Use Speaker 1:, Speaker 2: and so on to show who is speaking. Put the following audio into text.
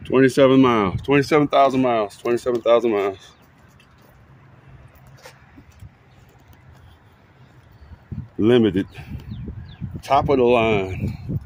Speaker 1: 27 miles, 27,000 miles, 27,000 miles. Limited, top of the line.